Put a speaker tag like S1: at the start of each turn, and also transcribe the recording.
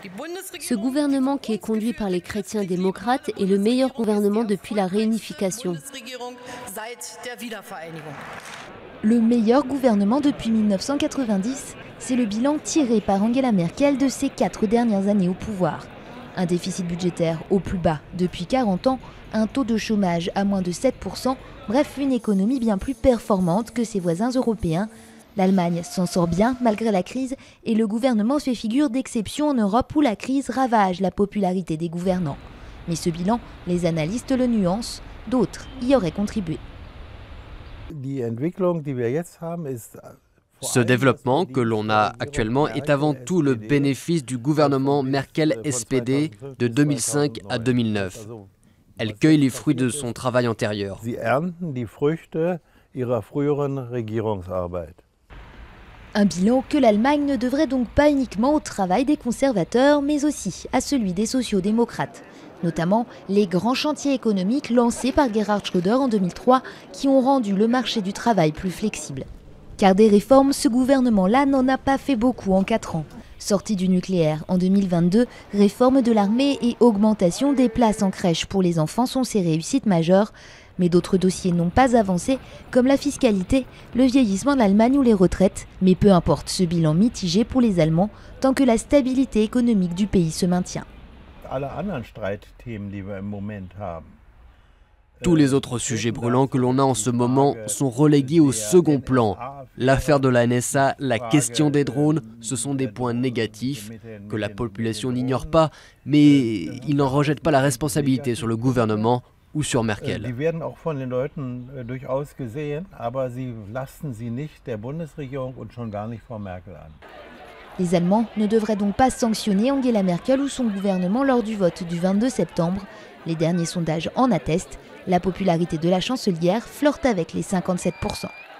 S1: Ce gouvernement qui est conduit par les chrétiens démocrates est le meilleur gouvernement depuis la réunification.
S2: Le meilleur gouvernement depuis 1990, c'est le bilan tiré par Angela Merkel de ses 4 dernières années au pouvoir. Un déficit budgétaire au plus bas depuis 40 ans, un taux de chômage à moins de 7%, bref une économie bien plus performante que ses voisins européens. L'Allemagne s'en sort bien malgré la crise et le gouvernement fait figure d'exception en Europe où la crise ravage la popularité des gouvernants. Mais ce bilan, les analystes le nuancent, d'autres y auraient contribué.
S3: Ce développement que l'on a actuellement est avant tout le bénéfice du gouvernement Merkel-SPD de 2005 à 2009. Elle cueille les fruits de son travail antérieur.
S2: Un bilan que l'Allemagne ne devrait donc pas uniquement au travail des conservateurs, mais aussi à celui des sociaux-démocrates. Notamment les grands chantiers économiques lancés par Gerhard Schröder en 2003 qui ont rendu le marché du travail plus flexible. Car des réformes, ce gouvernement-là n'en a pas fait beaucoup en 4 ans. Sortie du nucléaire en 2022, réforme de l'armée et augmentation des places en crèche pour les enfants sont ses réussites majeures. Mais d'autres dossiers n'ont pas avancé, comme la fiscalité, le vieillissement de l'Allemagne ou les retraites. Mais peu importe ce bilan mitigé pour les Allemands, tant que la stabilité économique du pays se maintient.
S3: Tous les autres sujets brûlants que l'on a en ce moment sont relégués au second plan. L'affaire de la NSA, la question des drones, ce sont des points négatifs que la population n'ignore pas, mais ils n'en rejettent pas la responsabilité sur le gouvernement ou sur Merkel.
S2: Les Allemands ne devraient donc pas sanctionner Angela Merkel ou son gouvernement lors du vote du 22 septembre. Les derniers sondages en attestent. La popularité de la chancelière flirte avec les 57%.